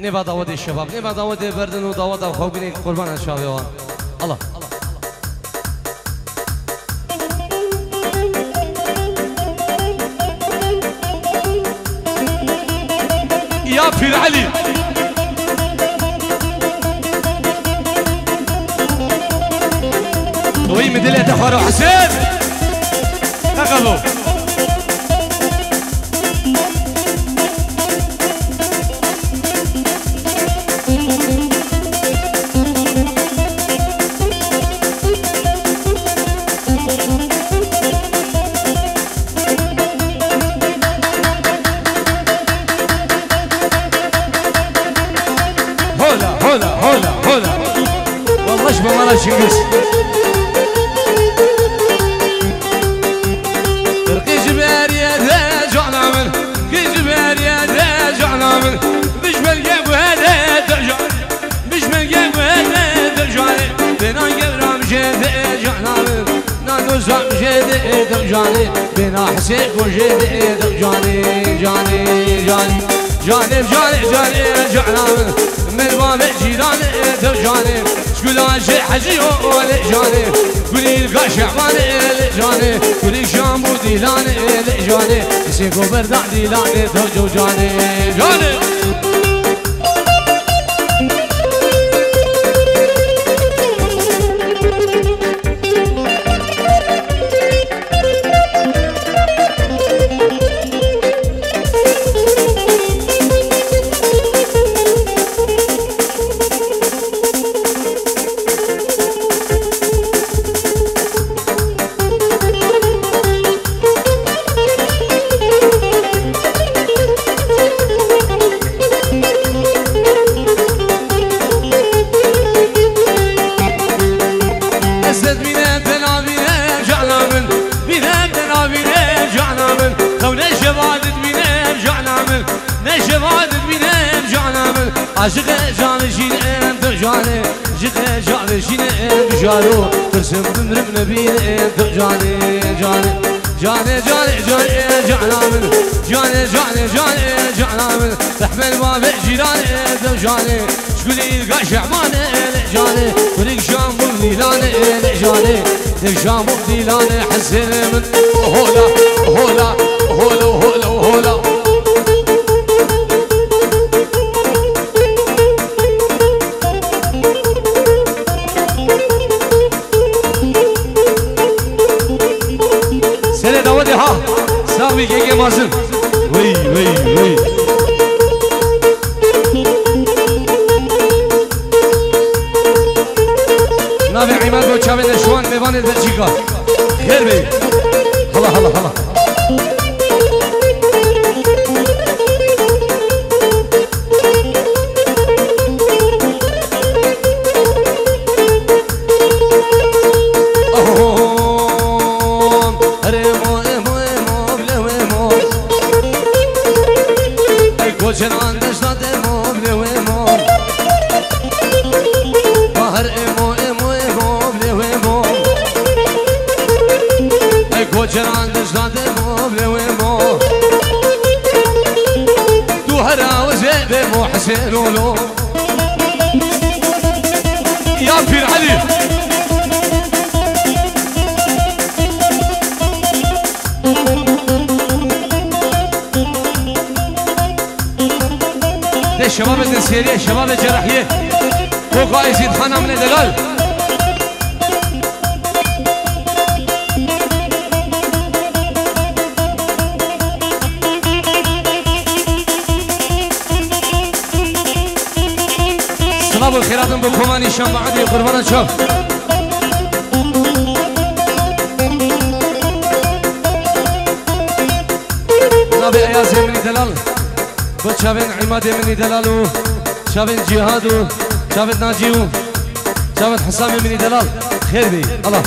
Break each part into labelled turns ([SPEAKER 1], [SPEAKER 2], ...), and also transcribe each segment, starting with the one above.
[SPEAKER 1] نبا دعوت الشباب نبا دعوت بردن ودعوت خوبيني قربان الشباب الله يا بير علي وي مدلة تخارو حسين تقبلوا هولا والله شبه مرة شنقس ترقي جبال يا رجعنا من كي جبال يا رجعنا من مش بالجاب هذا ترجع مش بالجاب هذا ترجع بنا قبرة مشيت رجعنا من نانوزع مشيت ترجعني بنا حسين وجيت ترجعني جاني رجعنا من الباب جيراني ترجعني شقول عشي حجي ولي جاني قولي القاشع ماني جاني قولي شامبو ديلاني جاني سيكو بردا ديلاني ترجو جاني عاشق جان جينم ترجعني عاشق جان جينم بجارو ترسم دمرم نبينم ترجعني جاني جانا من جانا من تحمل باب جيراني ترجعني شقولي القاشع ماني جاني وليك شامبو ديلاني جاني ليك شامبو ديلاني حسين من هولا سامي كيكي مازن وي نافي عماد بو چاوين شوان ميوان بلجيكا خير بي هلا حسينولو يا بير علي ده الشباب النسيرية الشباب الجرحية فوق يزيد خانة من دلال صلاب الخيراتن بكماني شام عدي قربانا شاف نبي ايازي مني دلال شافين عمادي مني دلالو شافين جهادو شافين ناجيو شافين حسامي مني دلال خير بي الله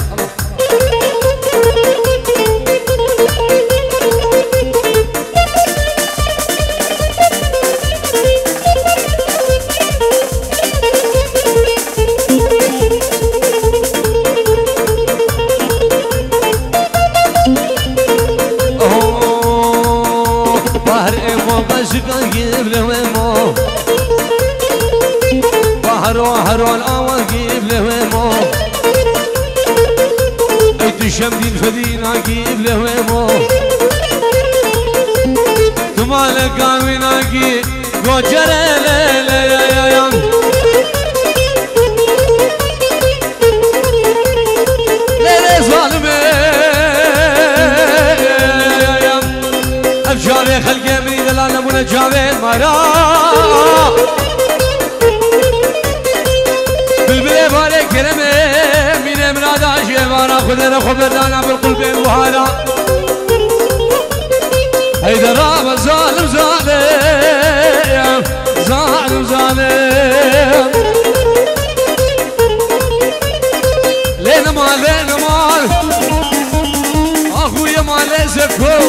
[SPEAKER 1] هرول أول جيب له مو شمدين فدينا جيب له مو تمالك قاوينا جيب قجر لا لا يا يا لا ظالمي يا أبشاري خلقي من دلال أبونا جاوين مرا بالبلي بارك كرمي خذنا خبرنا بالقلب وهذا هيدا راب ظالم ظالم ظالم ظالم لينا مال لينا مال اخويا مال زكو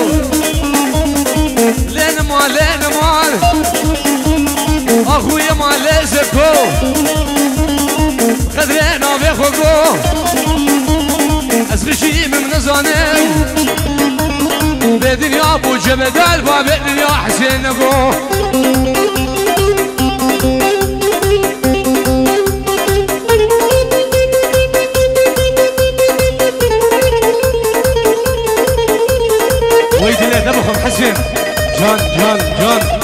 [SPEAKER 1] لينا مال اخويا مال زكو خذنا بيخوكو أسغشي من نظانم بدنيا أبو جبدال بدنيا حسين نقو ويد الله دبخم حسين جان جان جان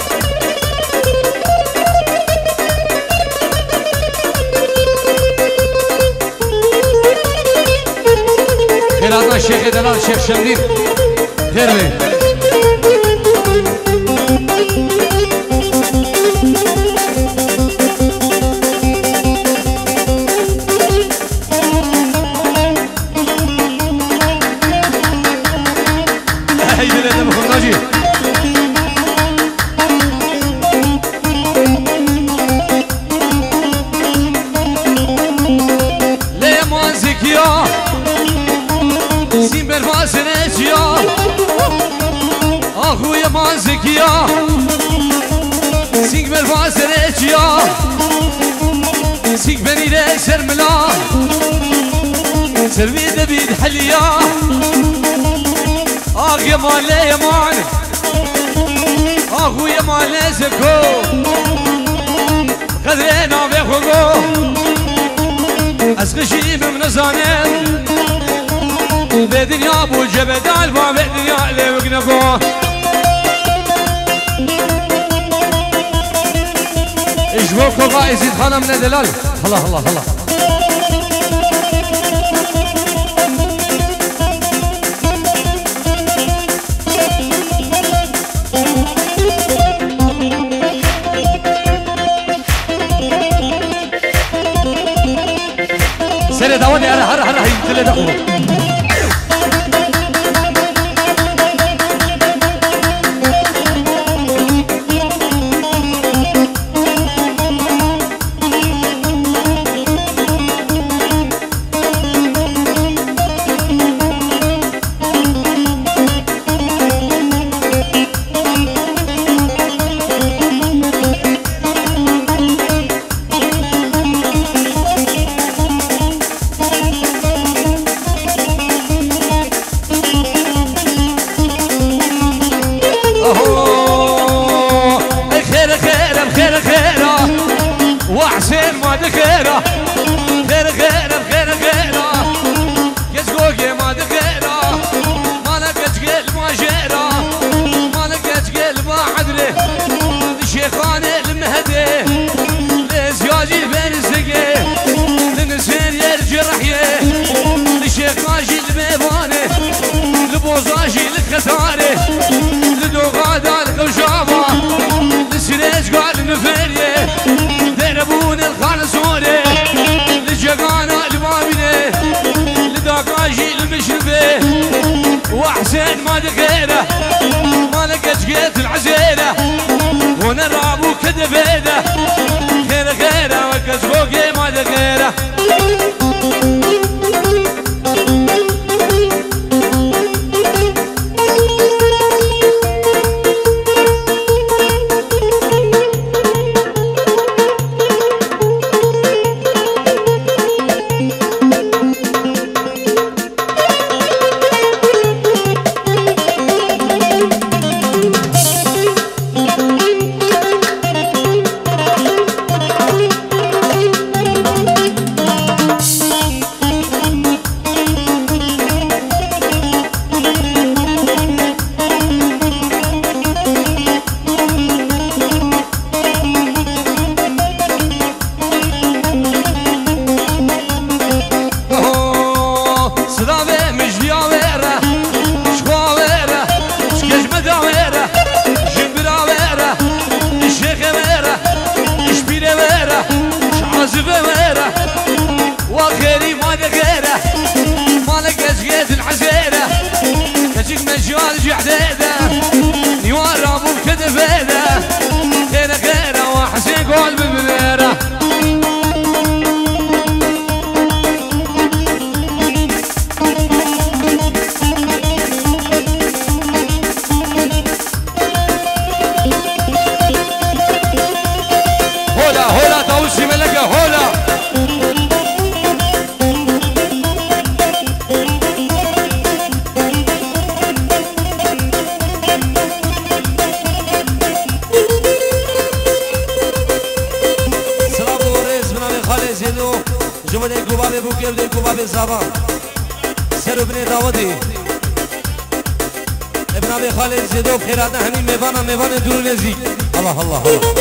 [SPEAKER 1] خيراتنا الشيخ دلال الشيخ شمدين خير لي هيدي اللي دمخم ناجي ليه مازك يا سيمبر فاسنج يا اخويا مازك يا سيمبر فاسنج يا سيك بني لي سرملا سربي دبيد حليا اخ يا مالي يا مان اخويا مالي زكو خذينا بيخوكو اسقشي من زانم بدنيا ابو جبدال بدنيا اللي وقنفوه اجبوكو بقى يزيد خانه من دلال الله الله الله سيري داوني انا هر هي تلي دخلوا وحسين ما دخيره خير خير خير خيره كسكوكي ما دخيره ما لقيت قل ما جيره ما لقيت قل ما عدله لشيخان المهدي لزياجي بين الزقي لنسير يرجرحيه لشيخاجي الميباني لبوزاجي الخساري لدوغادا الخوشابه لسريج قال نفريه ابون الخالصوري لجقانا المامنه لداقاجي المشرفه وحسين ما دخيره ما لقيت جيت العزيره وانا رابو كدبيده خير خيره وكسبوكي ما دخيره
[SPEAKER 2] جمله کوبابه بوکه و کوبابه زبان سر ابن داودی ابن ابي خالد زيدو خيراتنا همين ميوانا دور نزيك الله الله الله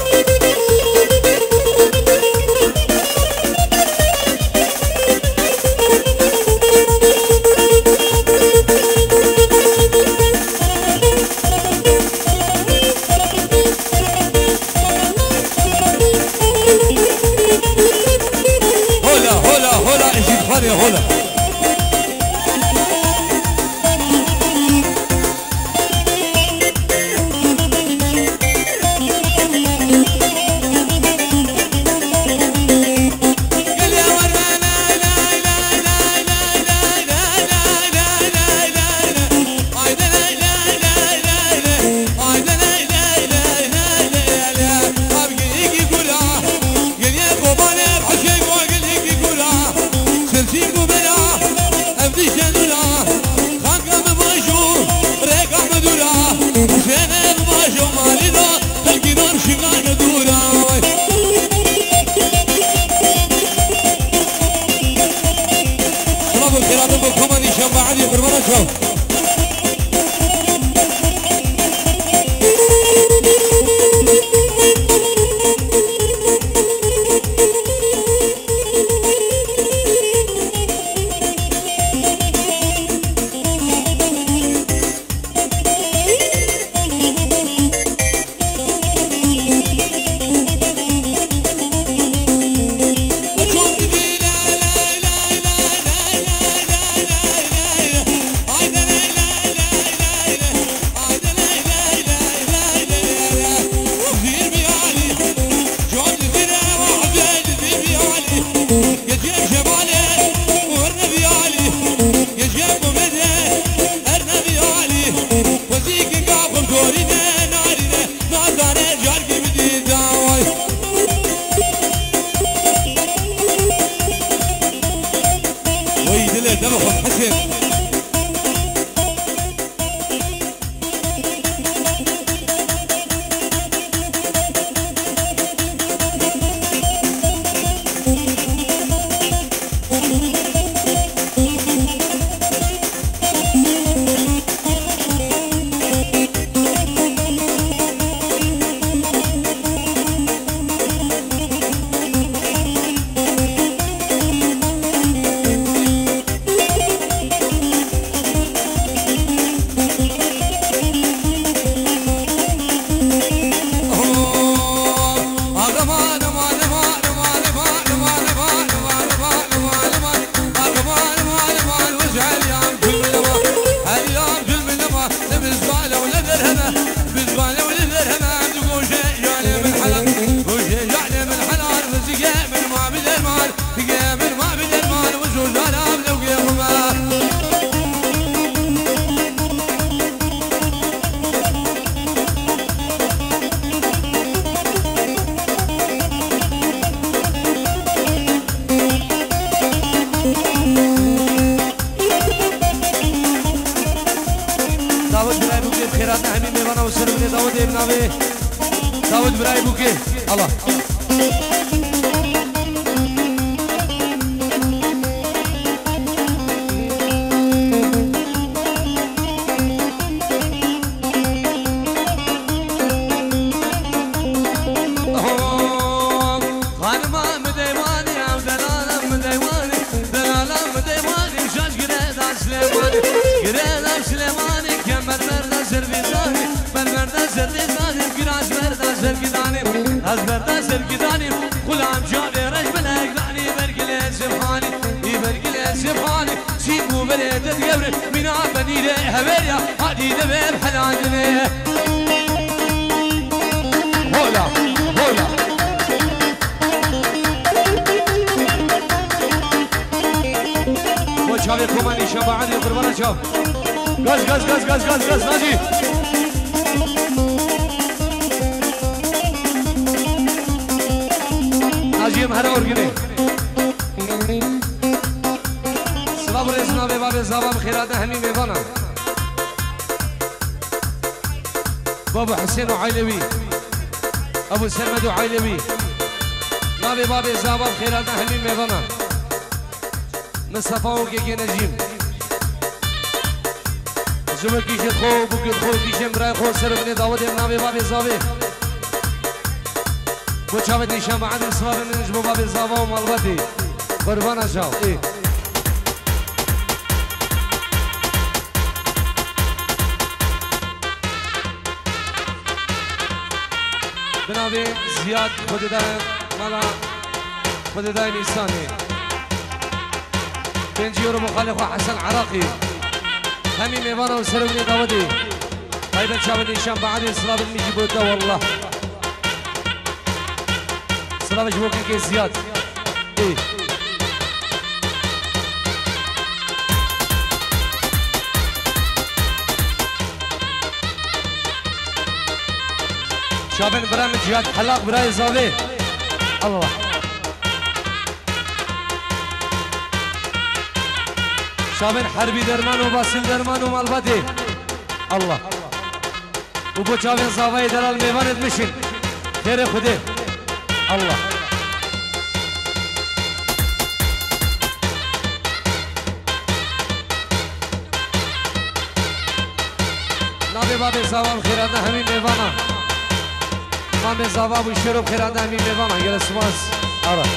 [SPEAKER 2] هولا ازيد خاني هولا داود برای بوکه الله از برده سرگیدانی خودم جانه رش بلک لعنی برگل سبحانی ای برگل سبحانی سیبو بله تدگبر مینا بنیده هوریا حدیده بر حلانده هولا هولا و چاوی کمانی شباعتی قربان چاو گاز گاز گاز گاز گاز گاز ناجی ناجیم هر اورگنه سلام رسنا به باب زبان خیرات همین میوانم بابا حسين وعيلوي ابو سلمد وعيلوي نابي بابي زبان خيرات همین میوانم مصطفى وكيكي نجيم جبر كيشي خو بوكي خو كيشي مراي خو سربني داود النبي بابي زابي بو شابت نشان بعد الصواب من نجبو بابي زابا ومالبتي قربانا شاو ايه بنابي زياد خددان مالا خددان نيساني بنجيورو مخالف حسن عراقي همي ميوانا وسربني داودي طيبا شابت نشان بعد الصواب من نجبو دا والله صلاة جبوكي كي زياد ايه شابن برا من جهاد حلاق براي زاوي الله شابن حربي درمان وباسل درمان ومالباتي الله وبو شابن زاوي دلال ميوان ادمشن خير خده الله نابي بابي زاوام خيرانا همي ميوانا مامي زاوام وشروب خيرانا همي ميوانا يلا سواس أرى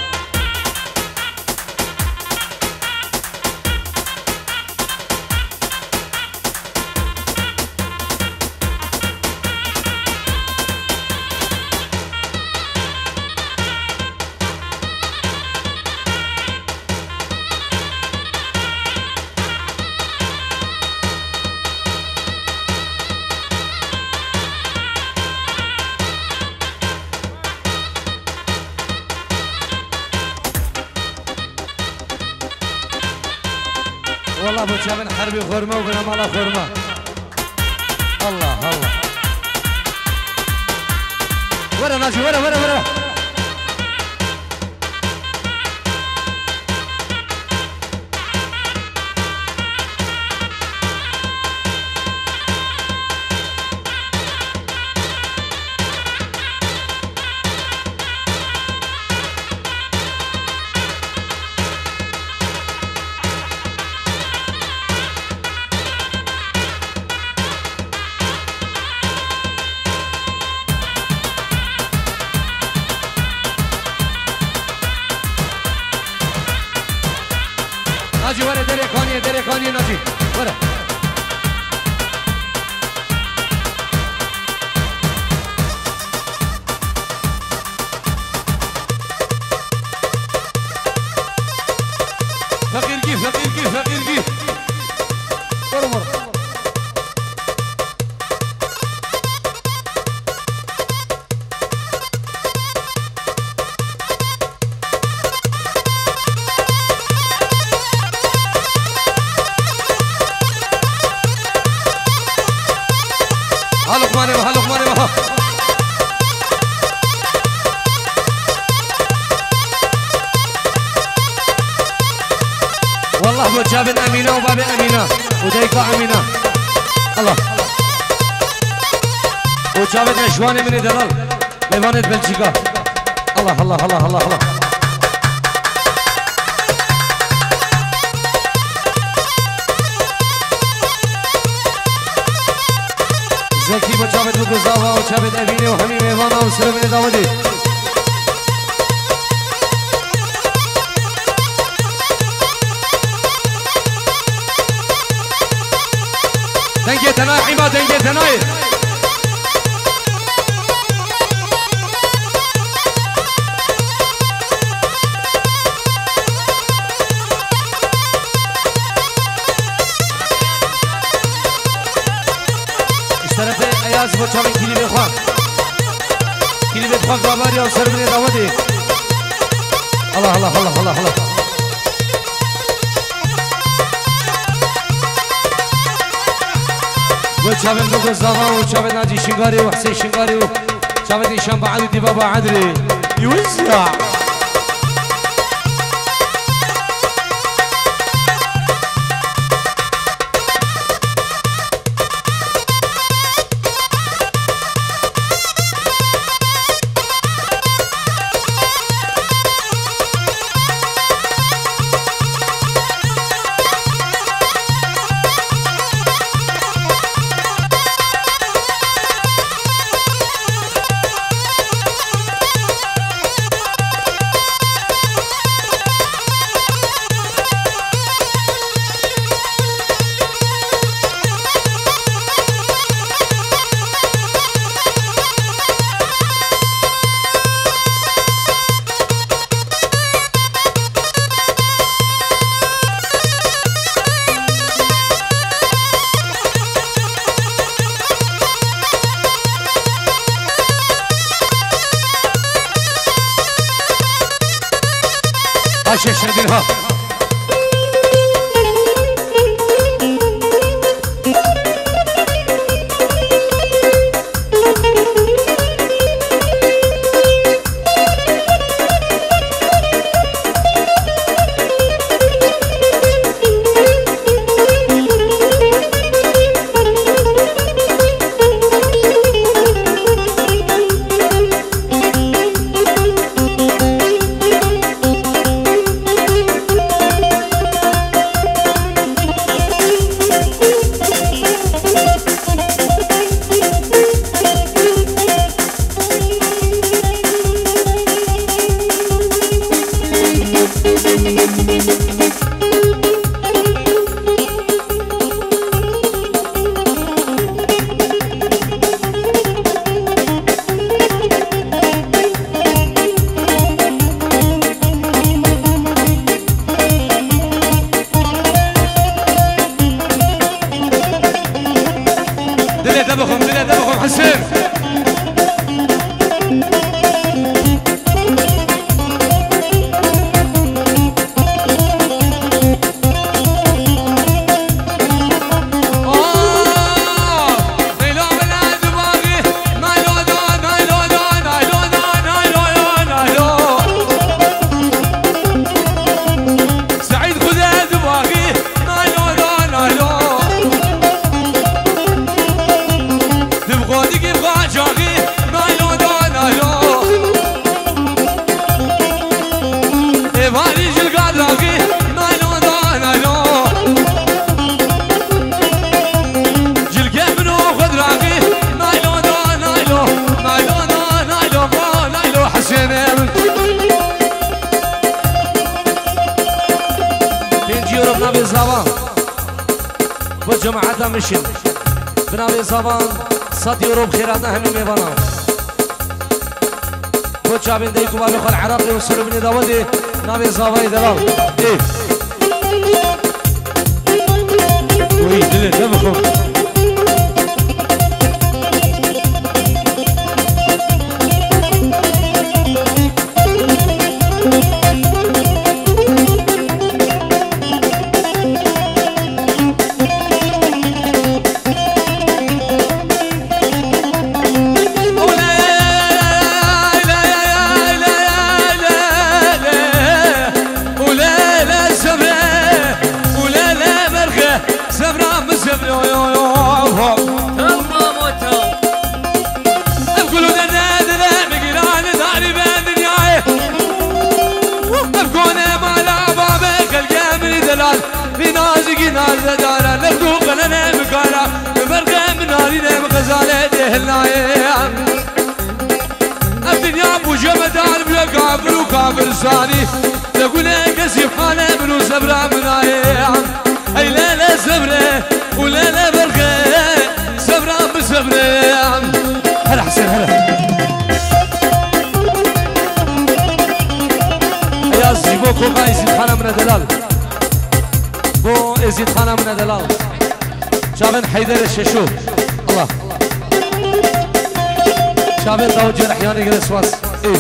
[SPEAKER 2] والله ابو شابن حربي خرمه وبنا مالا خرمه الله الله ورا ناجي ورا ناجي ورا دري كوني ناجي ورا فقير كيف ورا هلق ماني بها والله ابو جابن امينه وبابي امينه وديكا امينه الله وجابن نشواني من دلال ميوانة بلجيكا الله زكي بجابت وقزاوة وجابت أبيني وحمي ميوانا وسلمني داودي دنجي تناي حما دنجي تناي اشترت اياز بچاوي كليبي خوان باباري وسربني داودي الله وشافن دوغ زاوا وشافن ناجي شنغاري وحسين شنغاري وشافن هشام بعد دي بابا عدري يوزع
[SPEAKER 1] هاشي شردين ها جماعتنا مشين بناوي صابان صد يورو بخيراتنا همي ميبانا خود شابين ديكو بابي خال عراقي وصلوا بني داودي ناوي صاباي دلال ايه وي دلال دمخو كافر صاني تقول قسي حاله منو صبره منايا اي لا لا صبره ولا لا برخه صبره بصبره هلا حسين هلا يا زيبوكو ما يزيد خانه من دلال بو يزيد خانه من دلال شابن حيدر الششو الله شابن توجه احياني قريس واس ايه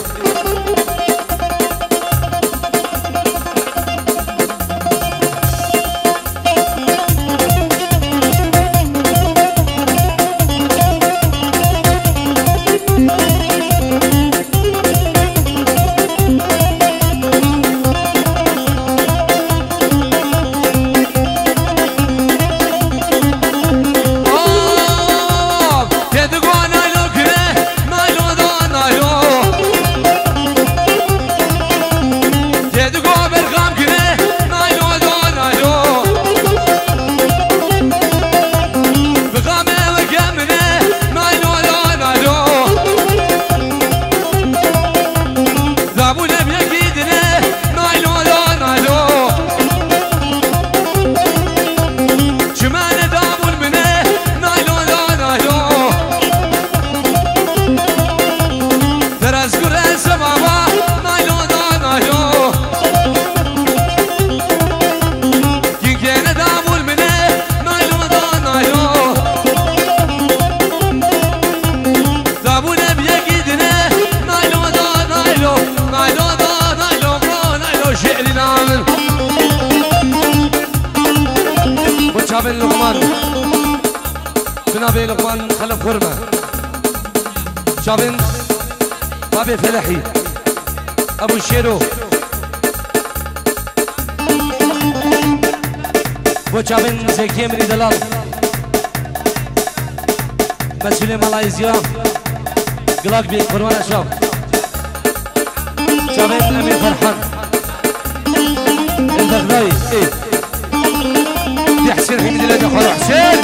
[SPEAKER 2] بچابن لقمان بنابي لقمان خلف خرمه شابن بابي فلحي ابو الشيرو بچابن زكي امري دلال مسؤول ماليزيا قلاق بي قربان اشراف شابن امير فرحان البغدادي ايه دي حسين حمد الله دخل حسين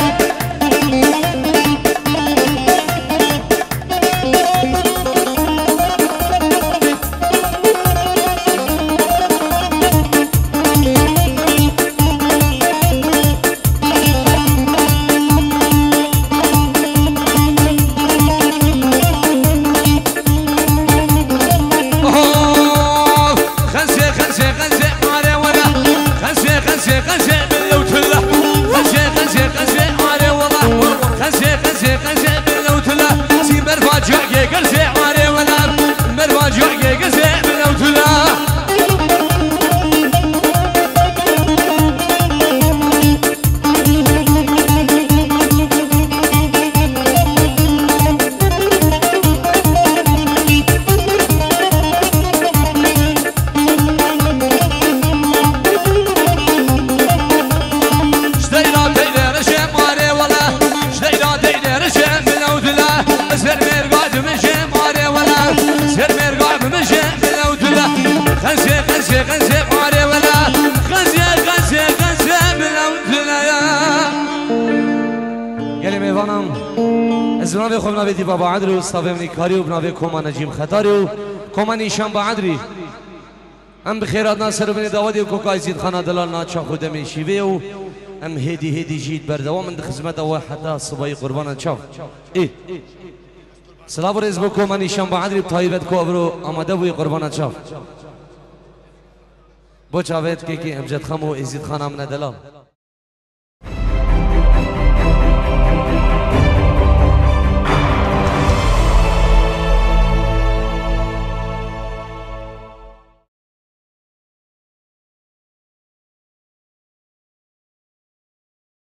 [SPEAKER 2] بنابه خوب نابه دی بابا عدرو صافه منی کاری و بنابه کما نجیم خطاری و کما نیشان با عدری ام بخیرات ناصر و بنی داودی و کوکای زید خانه دلال ناچا خود میشیوه و ام هدی جید بردوام من خدمت و حتی صبای قربان چاو ای سلام و رزق کما نیشان با عدری طایبت کو ابرو آماده بوی قربان چاو بو چاوید که امجد خمو ازید خانه من دلال